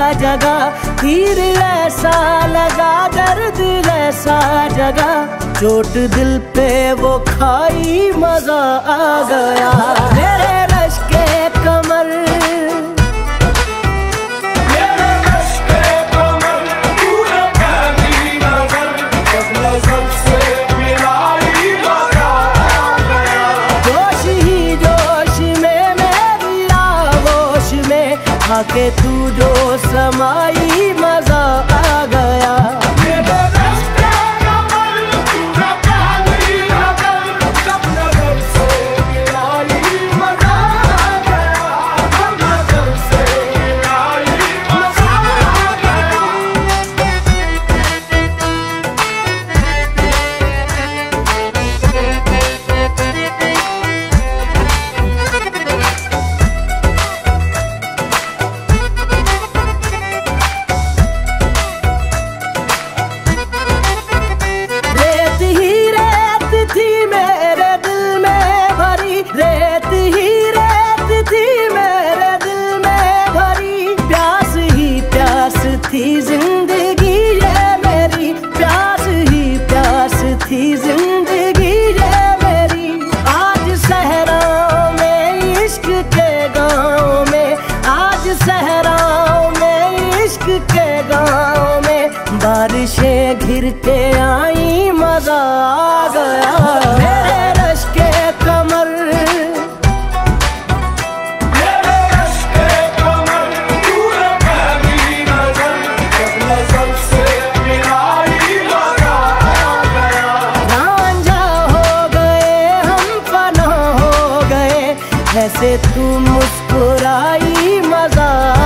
जगा, तीर ऐसा लगा, दर्द ऐसा जगा, चोट दिल पे वो खाई, मजा आ गया। मेरे रश के कमर, आके तू जो समाई, मजा आ गया। रेत ही रेत थी मेरे दिल में भरी, प्यास ही प्यास थी जिंदगी ये मेरी, प्यास ही प्यास थी जिंदगी ये मेरी। आज सहराओं में इश्क के गाँव में, आज सहराओं में इश्क के गाँव में, बारिशें घिर के आई, मजा आ गया। मेरे रश के कमर, ऐसे तू मुस्कुराई, मजा